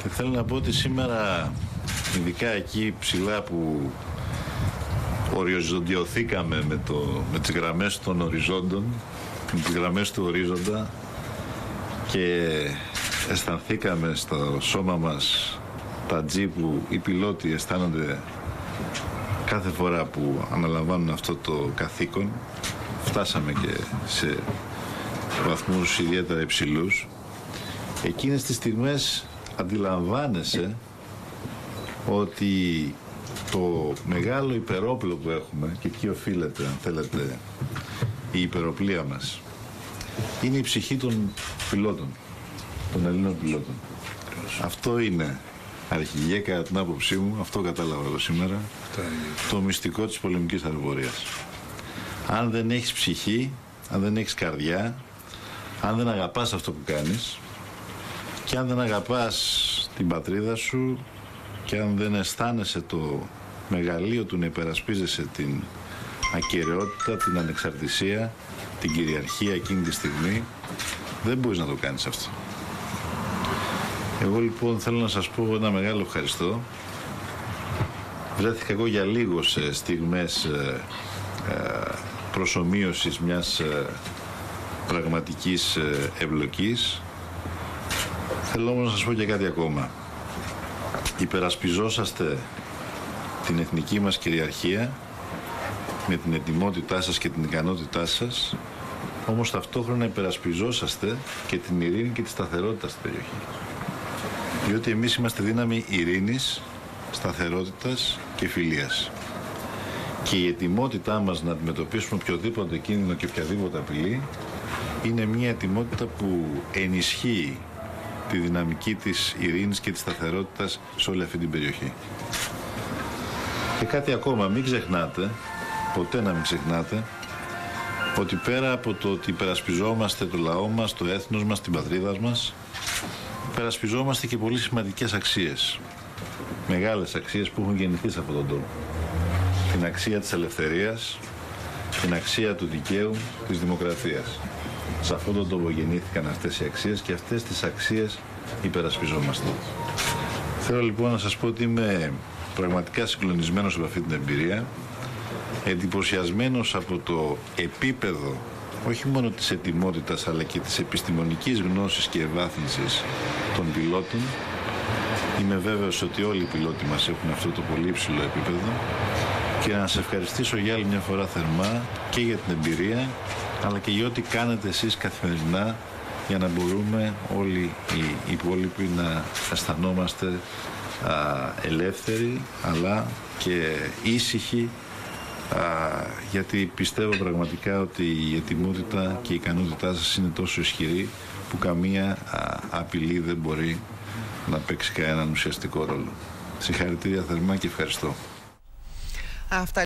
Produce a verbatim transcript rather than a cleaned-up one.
Και θέλω να πω ότι σήμερα, ειδικά εκεί ψηλά που οριζοντιωθήκαμε με, το, με τις γραμμές των οριζόντων, με τις γραμμές του ορίζοντα και αισθανθήκαμε στο σώμα μας τα τζι που οι πιλότοι αισθάνονται κάθε φορά που αναλαμβάνουν αυτό το καθήκον. Φτάσαμε και σε βαθμούς ιδιαίτερα υψηλούς. Εκείνες τις στιγμές αντιλαμβάνεσαι ότι το μεγάλο υπερόπλο που έχουμε, και εκεί οφείλεται, αν θέλετε, η υπεροπλία μας, είναι η ψυχή των πιλότων, των Ελλήνων πιλότων. Αυτό είναι αρχηγέ, κατά την άποψή μου, αυτό κατάλαβα εγώ σήμερα, το μυστικό της πολεμικής αεροπορίας. Αν δεν έχεις ψυχή, αν δεν έχεις καρδιά, αν δεν αγαπάς αυτό που κάνεις και αν δεν αγαπάς την πατρίδα σου και αν δεν αισθάνεσαι το μεγαλείο του να υπερασπίζεσαι την ακεραιότητα, την ανεξαρτησία, την κυριαρχία εκείνη τη στιγμή, δεν μπορείς να το κάνεις αυτό. Εγώ λοιπόν θέλω να σας πω ένα μεγάλο ευχαριστώ. Βρέθηκα εγώ για λίγο σε στιγμές ε, ε, προσομοίωσης μιας ε, πραγματικής ε, ευλογής. Θέλω όμως να σας πω και κάτι ακόμα. Υπερασπιζόσαστε την εθνική μας κυριαρχία με την ετοιμότητά σας και την ικανότητά σας, όμως ταυτόχρονα υπερασπιζόσαστε και την ειρήνη και τη σταθερότητα στην περιοχή. Διότι εμείς είμαστε δύναμη ειρήνης, σταθερότητας και φιλίας. Και η ετοιμότητά μας να αντιμετωπίσουμε οποιοδήποτε κίνδυνο και οποιαδήποτε απειλή είναι μια ετοιμότητα που ενισχύει τη δυναμική της ειρήνης και της σταθερότητας σε όλη αυτή την περιοχή. Και κάτι ακόμα, μην ξεχνάτε, ποτέ να μην ξεχνάτε, ότι πέρα από το ότι υπερασπιζόμαστε το λαό μας, το έθνος μας, την πατρίδα μας, υπερασπιζόμαστε και πολύ σημαντικές αξίες. Μεγάλες αξίες που έχουν γεννηθεί σε αυτόν τον τόπο. Την αξία της ελευθερίας, την αξία του δικαίου, της δημοκρατίας. Σε αυτόν τον τόπο γεννήθηκαν αυτές οι αξίες και αυτές τις αξίες υπερασπιζόμαστε. Θέλω λοιπόν να σας πω ότι είμαι πραγματικά συγκλονισμένος από αυτή την εμπειρία, εντυπωσιασμένος από το επίπεδο όχι μόνο της ετοιμότητας αλλά και της επιστημονικής γνώσης και ευάθυνσης των πιλότων. Είμαι βέβαιος ότι όλοι οι πιλότοι μας έχουν αυτό το πολύ υψηλό επίπεδο και να σας ευχαριστήσω για άλλη μια φορά θερμά και για την εμπειρία αλλά και για ό,τι κάνετε εσείς καθημερινά για να μπορούμε όλοι οι υπόλοιποι να αισθανόμαστε α, ελεύθεροι αλλά και ήσυχοι, α, γιατί πιστεύω πραγματικά ότι η ετοιμότητα και η ικανότητά σας είναι τόσο ισχυρή που καμία α, απειλή δεν μπορεί να παίξει κανέναν ουσιαστικό ρόλο. Συγχαρητήρια θερμά και ευχαριστώ. Αυτά